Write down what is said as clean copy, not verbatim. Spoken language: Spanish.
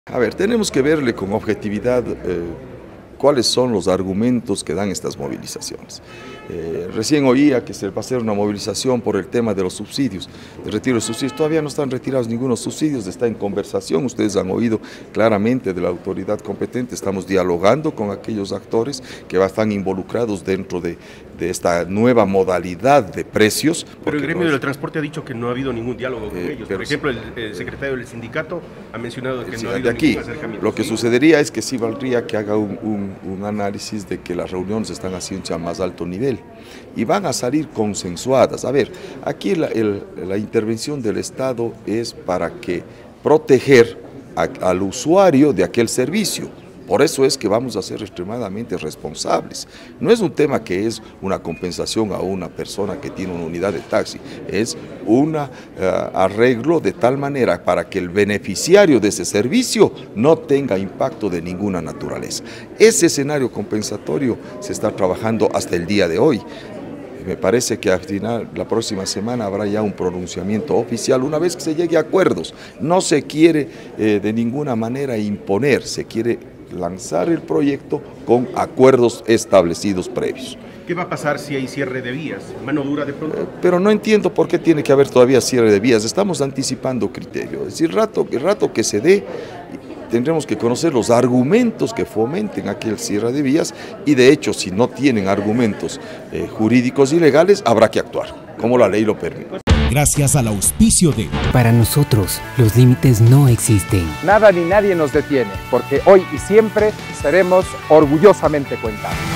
A ver, tenemos que verle con objetividad cuáles son los argumentos que dan estas movilizaciones. Recién oía que se va a hacer una movilización por el tema de los subsidios, de retiro de subsidios. Todavía no están retirados ningunos subsidios, está en conversación, ustedes han oído claramente de la autoridad competente, estamos dialogando con aquellos actores que están involucrados dentro de esta nueva modalidad de precios. Pero el gremio del transporte ha dicho que no ha habido ningún diálogo con ellos. Por ejemplo, el secretario del sindicato ha mencionado que no ha habido ningún acercamiento. Lo que sucedería es que sí valdría que haga un análisis de que las reuniones están haciendo a más alto nivel y van a salir consensuadas. A ver, aquí la intervención del Estado es para que proteger al usuario de aquel servicio. Por eso es que vamos a ser extremadamente responsables. No es un tema que es una compensación a una persona que tiene una unidad de taxi, es un arreglo de tal manera para que el beneficiario de ese servicio no tenga impacto de ninguna naturaleza. Ese escenario compensatorio se está trabajando hasta el día de hoy. Me parece que al final, la próxima semana habrá ya un pronunciamiento oficial una vez que se llegue a acuerdos. No se quiere de ninguna manera imponer, se quiere lanzar el proyecto con acuerdos establecidos previos. ¿Qué va a pasar si hay cierre de vías? ¿Mano dura de pronto? Pero no entiendo por qué tiene que haber todavía cierre de vías. Estamos anticipando criterios. Es decir, el rato que se dé, tendremos que conocer los argumentos que fomenten aquel cierre de vías y de hecho, si no tienen argumentos jurídicos y legales, habrá que actuar, como la ley lo permite. Gracias al auspicio de... Para nosotros, los límites no existen. Nada ni nadie nos detiene, porque hoy y siempre seremos orgullosamente cuentados.